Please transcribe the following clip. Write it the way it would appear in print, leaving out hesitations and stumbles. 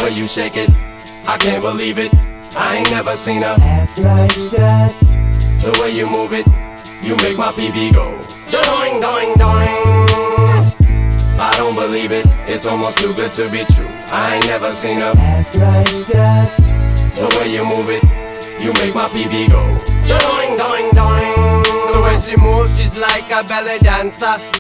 way you shake it, I can't believe it. I ain't never seen a ass like that. The way you move it, you make my PB go doing, doing, doing. I don't believe it, it's almost too good to be true. I ain't never seen a ass like that. The way you move it, you make my PB go doing, doing, doing. The way she moves, she's like a belly dancer.